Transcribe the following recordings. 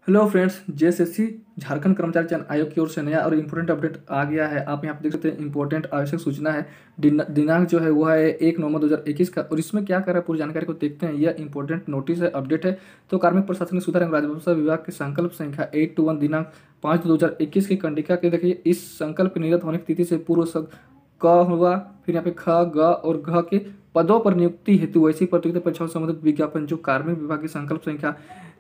Hello friends, JSSC Jharkhand कर्मचारी चयन आयोग की ओर से नया और इम्पोर्टेंट अपडेट आ गया है। आप यहाँ पे देख सकते हैं, इम्पोर्टेंट आवश्यक सूचना है। दिनांक जो है वो है 1 नवंबर 2021 का। और इसमें क्या कर रहा है, पूरी जानकारी को देखते हैं। यह इंपॉर्टेंट नोटिस है, अपडेट है। तो कार्मिक प्रशासनिक सुधार एवं राजस्व विभाग के संकल्प संख्या 821 दिनांक 5/2021 की कंडिका के देखिए, इस संकल्प के निर्गत होने की तिथि से पूर्व क हुआ, फिर यहाँ पे ख, ग और घ के पदों पर नियुक्ति हेतु वैसी प्रतियोगिता परीक्षाओं से संबंधित विज्ञापन जो कार्मिक विभाग की संकल्प संख्या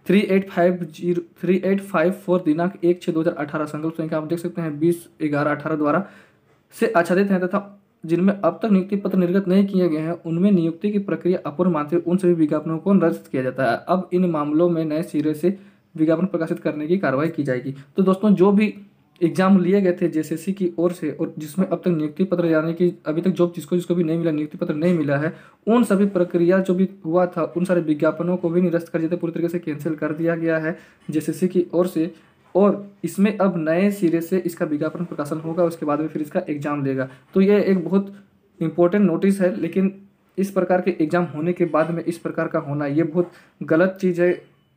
3854 दिनांक 1/6/2018 संकल्प संख्या आप देख सकते हैं 20/11/18 द्वारा से आच्छादित हैं, तथा जिनमें अब तक नियुक्ति पत्र निर्गत नहीं किए गए हैं उनमें नियुक्ति की प्रक्रिया अपूर्ण मानते हुए उन सभी विज्ञापनों को निरस्त किया जाता है। अब इन मामलों में नए सिरे से विज्ञापन प्रकाशित करने की कार्रवाई की जाएगी। तो दोस्तों, जो भी एग्जाम लिए गए थे जेएसएससी की ओर से और जिसमें अब तक नियुक्ति पत्र यानी कि अभी तक जॉब जिसको जिसको भी नहीं मिला, नियुक्ति पत्र नहीं मिला है, उन सभी प्रक्रिया जो भी हुआ था उन सारे विज्ञापनों को भी निरस्त कर दिया, पूरी तरीके से कैंसिल कर दिया गया है जेएसएससी की ओर से। और इसमें अब नए सिरे से इसका विज्ञापन प्रकाशन होगा, उसके बाद में फिर इसका एग्जाम लेगा। तो ये एक बहुत इंपॉर्टेंट नोटिस है, लेकिन इस प्रकार के एग्जाम होने के बाद में इस प्रकार का होना ये बहुत गलत चीज़ है।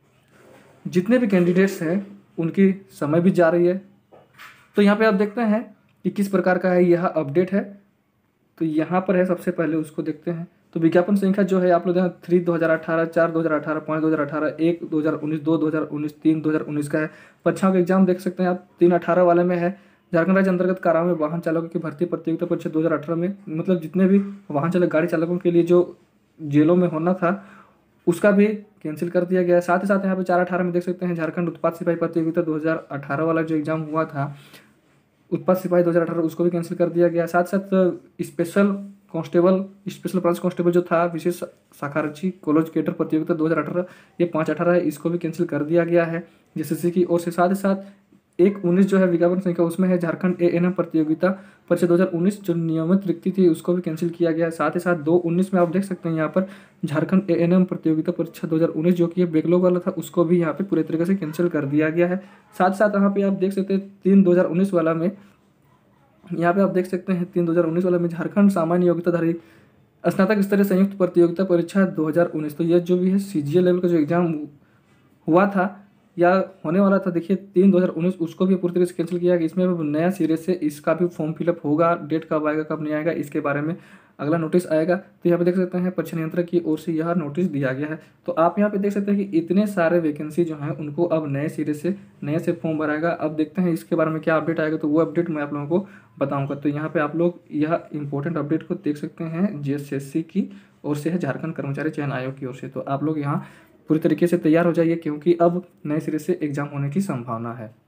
जितने भी कैंडिडेट्स हैं उनकी समय भी जा रही है। तो यहाँ पे आप देखते हैं कि किस प्रकार का है यह अपडेट है। तो यहाँ पर है, सबसे पहले उसको देखते हैं। तो विज्ञापन संख्या जो है आप लोग देखें 3 2018, 4 2018, 5 2018, 1 2019, 2 2019, 3 2019 का है। परीक्षाओं का एग्जाम देख सकते हैं आप 3/18 वाले में है। झारखंड राज्य अंतर्गत काराओं में वाहन चालकों की भर्ती प्रतियोगिता परीक्षा 2018 में, मतलब जितने भी वाहन चालक गाड़ी चालकों के लिए जो जेलों में होना था उसका भी कैंसिल कर दिया गया है। साथ ही साथ यहाँ पे 4/18 में देख सकते हैं झारखंड उत्पाद सिपाही प्रतियोगिता 2018 वाला जो एग्जाम हुआ था उत्पाद सिपाही 2018 उसको भी कैंसिल कर दिया गया। साथ साथ special constable, special branch constable जो था विशेष शाखारक्षी कॉलेज कैडर प्रतियोगिता 2018, ये 5/18 है, इसको भी कैंसिल कर दिया गया है जेएसएससी की ओर से। साथ ही साथ 1/19 जो है विज्ञापन संख्या उसमें है झारखंड एएनएम प्रतियोगिता परीक्षा 2019 जो नियमित रिक्ति थी उसको भी कैंसिल किया गया है। साथ ही साथ 2/19 में आप देख सकते हैं यहाँ पर झारखंड एएनएम प्रतियोगिता परीक्षा 2019 जो कि बैकलॉग वाला था उसको भी यहाँ पे पूरे तरीके से कैंसिल कर दिया गया है। साथ साथ यहाँ पे आप देख सकते हैं 3 2019 वाला में, यहाँ पे आप देख सकते हैं 3 2019 वाला में झारखंड सामान्य योग्यताधारी स्नातक स्तरीय संयुक्त प्रतियोगिता परीक्षा 2019। तो यह जो भी है सीजीएल लेवल का जो एग्जाम हुआ था या होने वाला था, देखिए 3 2019 उसको भी पूरी तरीके से कैंसिल किया गया। इसमें अब नया सिरे से इसका भी फॉर्म फिलअप होगा। डेट कब आएगा कब नहीं आएगा इसके बारे में अगला नोटिस आएगा। तो यहाँ पे देख सकते हैं परीक्षा नियंत्रक की ओर से यह नोटिस दिया गया है। तो आप यहाँ पे देख सकते हैं कि इतने सारे वैकेंसी जो हैं उनको अब नए सिरे से नए से फॉर्म भराएगा। अब देखते हैं इसके बारे में क्या अपडेट आएगा, तो वो अपडेट मैं आप लोगों को बताऊँगा। तो यहाँ पे आप लोग यह इंपॉर्टेंट अपडेट को देख सकते हैं, जेएसएससी की ओर से है, झारखंड कर्मचारी चयन आयोग की ओर से। तो आप लोग यहाँ पूरी तरीके से तैयार हो जाइए क्योंकि अब नए सिरे से एग्जाम होने की संभावना है।